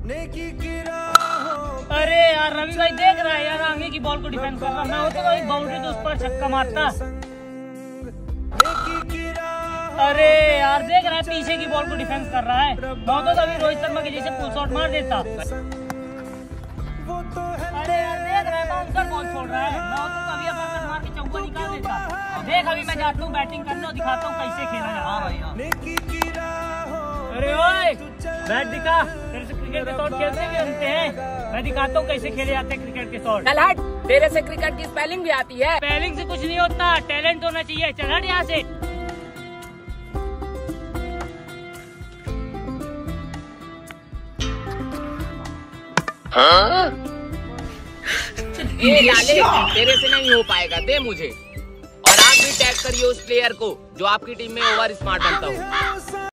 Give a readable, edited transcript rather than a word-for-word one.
अरे यार रवि भाई देख रहा है यार, आगे की बॉल को डिफेंस कर रहा, मैं होता तो बाउंड्री तो उस पर छक्का मारता। अरे यार देख रहा है पीछे की बॉल को डिफेंस कर रहा है, मैं होता तो अभी रोहित शर्मा के जैसे पुल शॉट मार देता। अरे यार देख रहा है बाउंसर बॉल छोड़ रहा है, मैं होता तो अभी अपना मार के चौका निकाल देता। देख अभी मैं जाता हूँ बैटिंग करने और दिखाता हूँ कैसे खेला जाता। हाँ भाई हाँ। अरे ओए बैट दिखा, तेरे से क्रिकेट के शॉट खेलते भी बनते हैं, मैं दिखाता हूँ कैसे खेले जाते हैं क्रिकेट के शॉट। चल हट, तेरे से क्रिकेट की स्पेलिंग भी आती है। स्पेलिंग से कुछ नहीं होता, टैलेंट होना चाहिए। चल हट यहाँ से। ये लाले, तेरे से नहीं हो पाएगा, दे मुझे। और आप भी टैग करिए उस प्लेयर को जो आपकी टीम में ओवर स्मार्ट बनता हो।